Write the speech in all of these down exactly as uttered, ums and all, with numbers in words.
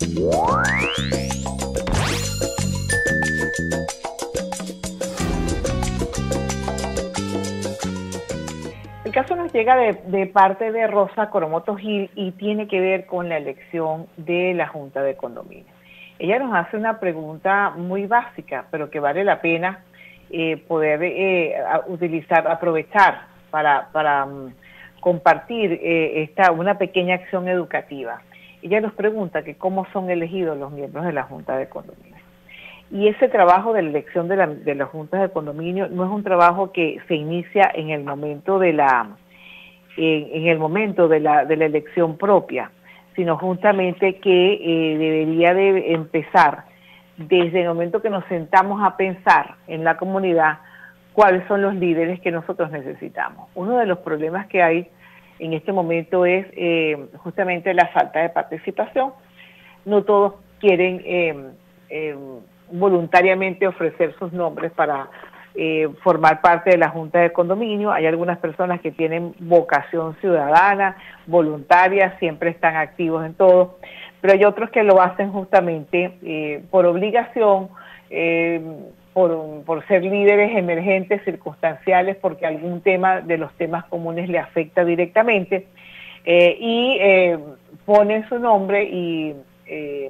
El caso nos llega de, de parte de Rosa Coromoto Gil y tiene que ver con la elección de la Junta de Condominio. Ella nos hace una pregunta muy básica, pero que vale la pena eh, poder eh, utilizar, aprovechar para, para um, compartir eh, esta, una pequeña acción educativa. Ella nos pregunta que cómo son elegidos los miembros de la Junta de Condominio. Y ese trabajo de la elección de, la, de las juntas de condominio no es un trabajo que se inicia en el momento de la, en, en el momento de la, de la elección propia, sino justamente que eh, debería de empezar desde el momento que nos sentamos a pensar en la comunidad cuáles son los líderes que nosotros necesitamos. Uno de los problemas que hay en este momento es eh, justamente la falta de participación. No todos quieren eh, eh, voluntariamente ofrecer sus nombres para eh, formar parte de la Junta de Condominio. Hay algunas personas que tienen vocación ciudadana, voluntaria, siempre están activos en todo, pero hay otros que lo hacen justamente eh, por obligación, eh, por, por ser líderes emergentes, circunstanciales, porque algún tema de los temas comunes le afecta directamente, eh, y eh, ponen su nombre y eh,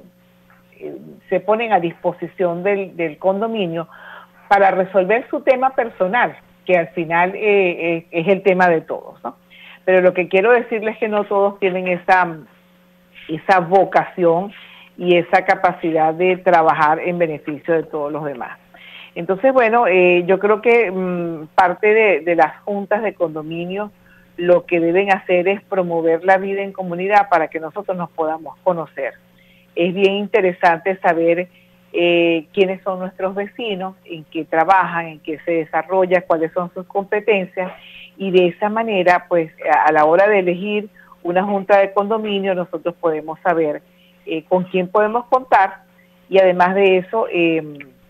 se ponen a disposición del, del condominio para resolver su tema personal, que al final eh, es, es el tema de todos, ¿no? Pero lo que quiero decirles es que no todos tienen esa, esa vocación y esa capacidad de trabajar en beneficio de todos los demás. Entonces, bueno, eh, yo creo que mmm, parte de, de las juntas de condominio lo que deben hacer es promover la vida en comunidad para que nosotros nos podamos conocer. Es bien interesante saber eh, quiénes son nuestros vecinos, en qué trabajan, en qué se desarrolla, cuáles son sus competencias, y de esa manera, pues, a la hora de elegir una junta de condominio, nosotros podemos saber eh, con quién podemos contar, y además de eso, eh,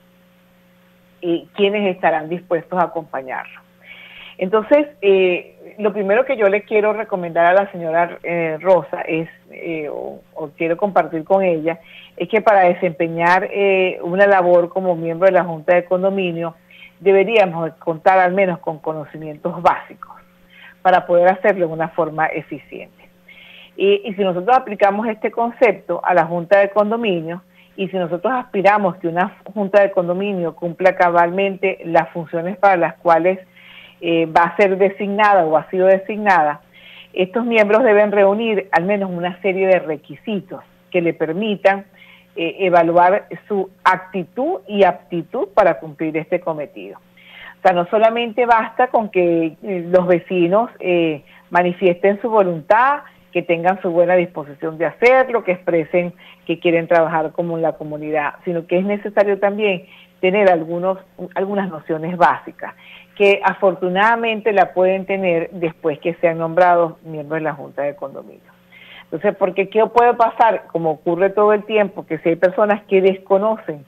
eh, quiénes estarán dispuestos a acompañarlo. Entonces, eh, lo primero que yo le quiero recomendar a la señora eh, Rosa es, eh, o, o quiero compartir con ella, es que para desempeñar eh, una labor como miembro de la Junta de Condominio, deberíamos contar al menos con conocimientos básicos para poder hacerlo de una forma eficiente. Y, y si nosotros aplicamos este concepto a la Junta de Condominio, y si nosotros aspiramos que una Junta de Condominio cumpla cabalmente las funciones para las cuales Eh, va a ser designada o ha sido designada, estos miembros deben reunir al menos una serie de requisitos que le permitan eh, evaluar su actitud y aptitud para cumplir este cometido. O sea, no solamente basta con que eh, los vecinos eh, manifiesten su voluntad, que tengan su buena disposición de hacerlo, que expresen que quieren trabajar como la comunidad, sino que es necesario también tener algunos, algunas nociones básicas, que afortunadamente la pueden tener después que sean nombrados miembros de la Junta de Condominio. Entonces, porque ¿qué puede pasar? Como ocurre todo el tiempo, que si hay personas que desconocen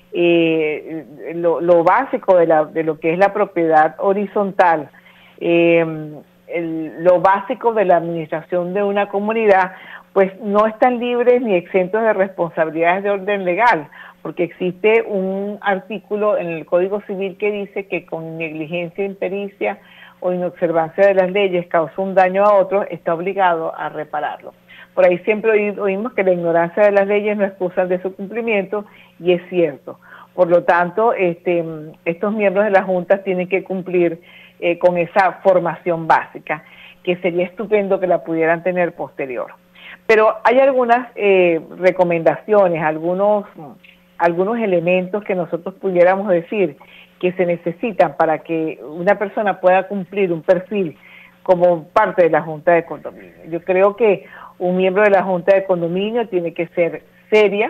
eh, lo, lo básico de, la, de lo que es la propiedad horizontal, eh, el, lo básico de la administración de una comunidad, pues no están libres ni exentos de responsabilidades de orden legal, porque existe un artículo en el Código Civil que dice que con negligencia, impericia o inobservancia de las leyes causó un daño a otro, está obligado a repararlo. Por ahí siempre oímos que la ignorancia de las leyes no excusa de su cumplimiento, y es cierto. Por lo tanto, este, estos miembros de la Junta tienen que cumplir eh, con esa formación básica, que sería estupendo que la pudieran tener posterior. Pero hay algunas eh, recomendaciones, algunos... algunos elementos que nosotros pudiéramos decir que se necesitan para que una persona pueda cumplir un perfil como parte de la Junta de Condominio. Yo creo que un miembro de la Junta de Condominio tiene que ser seria,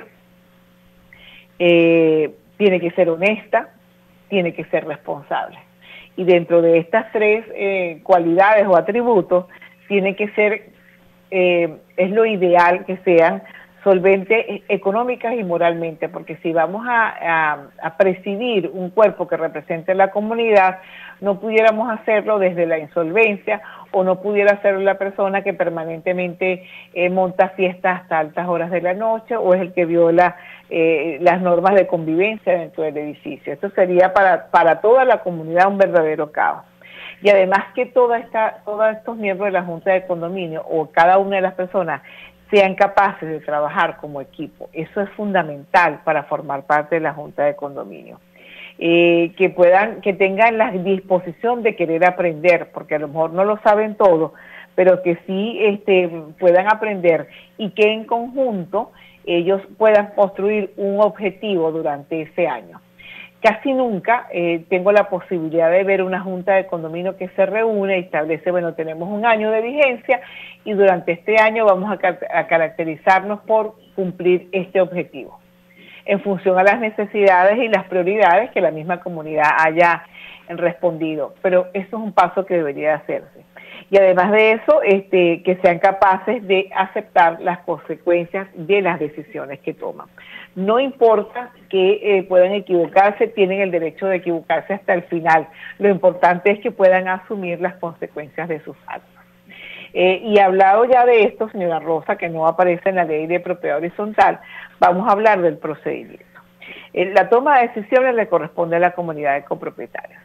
eh, tiene que ser honesta, tiene que ser responsable. Y dentro de estas tres eh, cualidades o atributos, tiene que ser, eh, es lo ideal que sean solvente económicas y moralmente, porque si vamos a, a, a presidir un cuerpo que represente la comunidad, no pudiéramos hacerlo desde la insolvencia, o no pudiera hacerlo la persona que permanentemente eh, monta fiestas hasta altas horas de la noche, o es el que viola eh, las normas de convivencia dentro del edificio. Esto sería para, para toda la comunidad un verdadero caos. Y además que toda esta, todos estos miembros de la Junta de Condominio, o cada una de las personas, sean capaces de trabajar como equipo. Eso es fundamental para formar parte de la Junta de Condominio. Eh, que puedan, que tengan la disposición de querer aprender, porque a lo mejor no lo saben todo, pero que sí este, puedan aprender, y que en conjunto ellos puedan construir un objetivo durante ese año. Casi nunca eh, tengo la posibilidad de ver una junta de condominio que se reúne y establece, bueno, tenemos un año de vigencia y durante este año vamos a, car a caracterizarnos por cumplir este objetivo, en función a las necesidades y las prioridades que la misma comunidad haya respondido. Pero eso es un paso que debería hacerse. Y además de eso, este, que sean capaces de aceptar las consecuencias de las decisiones que toman. No importa que eh, puedan equivocarse, tienen el derecho de equivocarse hasta el final. Lo importante es que puedan asumir las consecuencias de sus actos. Eh, y hablado ya de esto, señora Rosa, que no aparece en la ley de propiedad horizontal, vamos a hablar del procedimiento. Eh, la toma de decisiones le corresponde a la comunidad de copropietarios,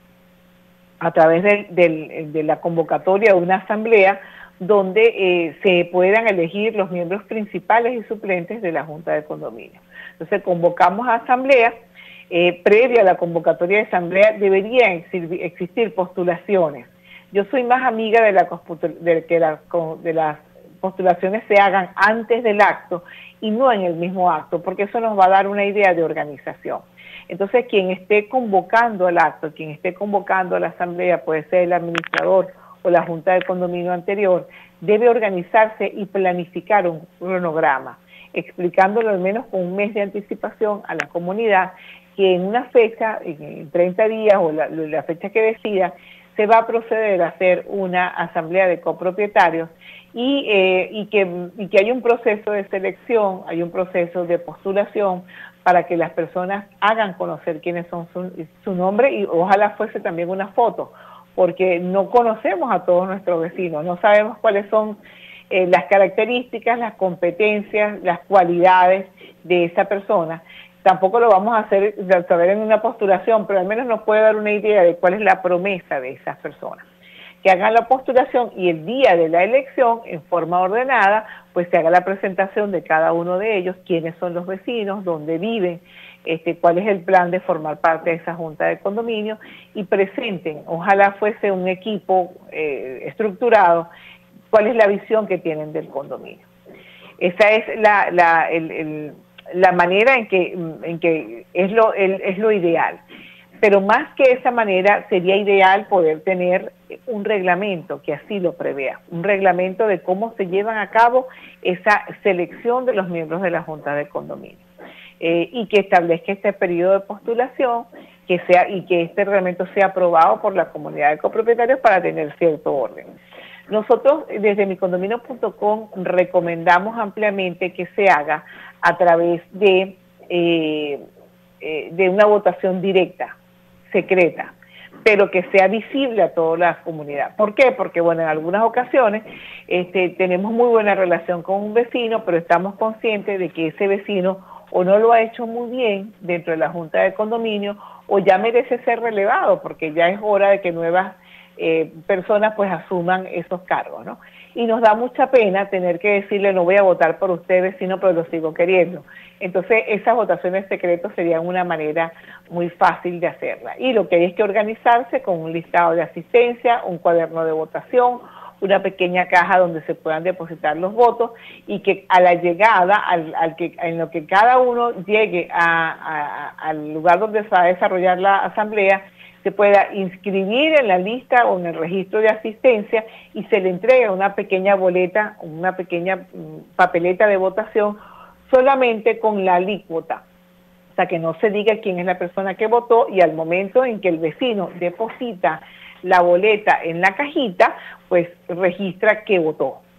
a través de, de, de la convocatoria de una asamblea donde eh, se puedan elegir los miembros principales y suplentes de la Junta de Condominio. Entonces convocamos a asamblea, eh, previa a la convocatoria de asamblea deberían existir postulaciones. Yo soy más amiga de, la, de que la, de las postulaciones se hagan antes del acto y no en el mismo acto, porque eso nos va a dar una idea de organización. Entonces, quien esté convocando al acto, quien esté convocando a la asamblea, puede ser el administrador o la junta de condominio anterior, debe organizarse y planificar un cronograma, explicándolo al menos con un mes de anticipación a la comunidad, que en una fecha, en treinta días o la, la fecha que decida, se va a proceder a hacer una asamblea de copropietarios y, eh, y, que, y que hay un proceso de selección, hay un proceso de postulación para que las personas hagan conocer quiénes son su, su nombre, y ojalá fuese también una foto, porque no conocemos a todos nuestros vecinos, no sabemos cuáles son eh, las características, las competencias, las cualidades de esa persona. Tampoco lo vamos a hacer saber en una postulación, pero al menos nos puede dar una idea de cuál es la promesa de esas personas. Que hagan la postulación y el día de la elección, en forma ordenada, pues se haga la presentación de cada uno de ellos, quiénes son los vecinos, dónde viven, este, cuál es el plan de formar parte de esa junta de condominio, y presenten, ojalá fuese un equipo eh, estructurado, cuál es la visión que tienen del condominio. Esa es la, la, el, el, la manera en que, en que es, lo, el, es lo ideal. Pero más que esa manera, sería ideal poder tener un reglamento que así lo prevea, un reglamento de cómo se llevan a cabo esa selección de los miembros de la Junta de Condominio, eh, y que establezca este periodo de postulación, que sea, y que este reglamento sea aprobado por la comunidad de copropietarios para tener cierto orden. Nosotros desde mi condominio punto com recomendamos ampliamente que se haga a través de, eh, eh, de una votación directa, secreta, pero que sea visible a toda la comunidad. ¿Por qué? Porque, bueno, en algunas ocasiones este, tenemos muy buena relación con un vecino, pero estamos conscientes de que ese vecino o no lo ha hecho muy bien dentro de la Junta de Condominio, o ya merece ser relevado, porque ya es hora de que nuevas eh, personas pues asuman esos cargos, ¿no? Y nos da mucha pena tener que decirle, no voy a votar por usted, vecino, pero lo sigo queriendo. Entonces, esas votaciones secretas serían una manera muy fácil de hacerla. Y lo que hay es que organizarse con un listado de asistencia, un cuaderno de votación, una pequeña caja donde se puedan depositar los votos, y que a la llegada, al, al que, en lo que cada uno llegue a, a, al lugar donde se va a desarrollar la asamblea, se pueda inscribir en la lista o en el registro de asistencia y se le entrega una pequeña boleta, una pequeña papeleta de votación solamente con la alícuota. O sea, que no se diga quién es la persona que votó, y al momento en que el vecino deposita la boleta en la cajita, pues registra que votó.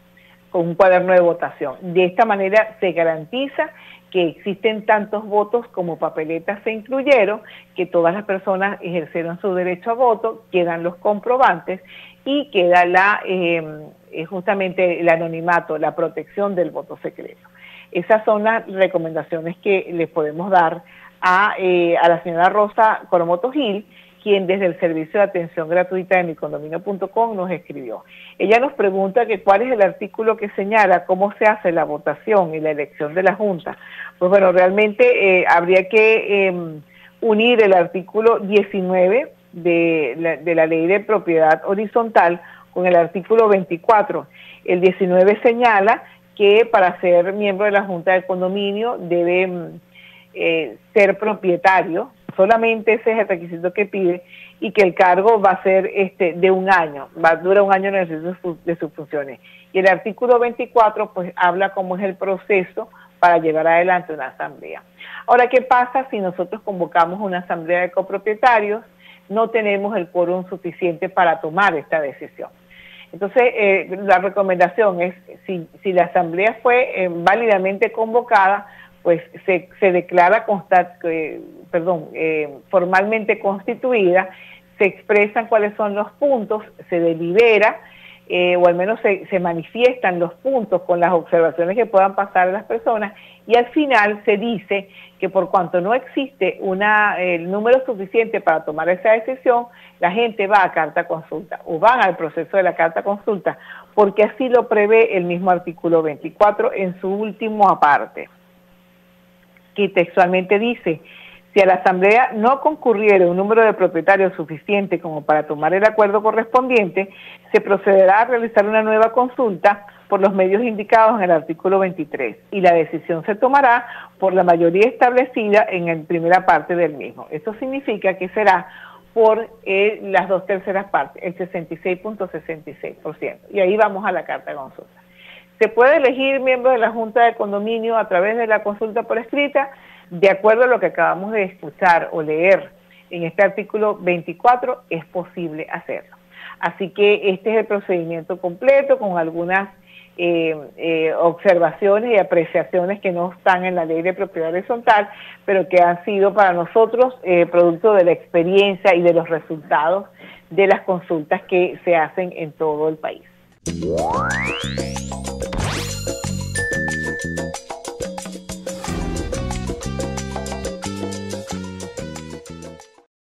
con un cuaderno de votación. De esta manera se garantiza que existen tantos votos como papeletas se incluyeron, que todas las personas ejercieron su derecho a voto, quedan los comprobantes y queda la eh, justamente el anonimato, la protección del voto secreto. Esas son las recomendaciones que les podemos dar a, eh, a la señora Rosa Coromoto Gil, quien desde el servicio de atención gratuita de mi condominio punto com nos escribió. Ella nos pregunta que cuál es el artículo que señala cómo se hace la votación y la elección de la Junta. Pues bueno, realmente eh, habría que eh, unir el artículo diecinueve de la, de la Ley de Propiedad Horizontal con el artículo veinticuatro. El diecinueve señala que para ser miembro de la Junta de Condominio debe eh, ser propietario. Solamente ese es el requisito que pide, y que el cargo va a ser este de un año, va a durar un año en el ejercicio de sus funciones. Y el artículo veinticuatro pues habla cómo es el proceso para llevar adelante una asamblea. Ahora, ¿qué pasa si nosotros convocamos una asamblea de copropietarios? No tenemos el quórum suficiente para tomar esta decisión. Entonces, eh, la recomendación es, si, si la asamblea fue eh, válidamente convocada, pues se, se declara constat, eh, perdón, eh, formalmente constituida, se expresan cuáles son los puntos, se delibera, eh, o al menos se, se manifiestan los puntos con las observaciones que puedan pasar a las personas, y al final se dice que por cuanto no existe una, el número suficiente para tomar esa decisión, la gente va a carta consulta, o van al proceso de la carta consulta, porque así lo prevé el mismo artículo veinticuatro en su último aparte, que textualmente dice: si a la asamblea no concurriera un número de propietarios suficiente como para tomar el acuerdo correspondiente, se procederá a realizar una nueva consulta por los medios indicados en el artículo veintitrés, y la decisión se tomará por la mayoría establecida en la primera parte del mismo. Esto significa que será por eh, las dos terceras partes, el sesenta y seis punto sesenta y seis por ciento, y ahí vamos a la carta de consulta. Se puede elegir miembro de la Junta de Condominio a través de la consulta por escrita, de acuerdo a lo que acabamos de escuchar o leer en este artículo veinticuatro, es posible hacerlo. Así que este es el procedimiento completo, con algunas eh, eh, observaciones y apreciaciones que no están en la Ley de Propiedad Horizontal, pero que han sido para nosotros eh, producto de la experiencia y de los resultados de las consultas que se hacen en todo el país.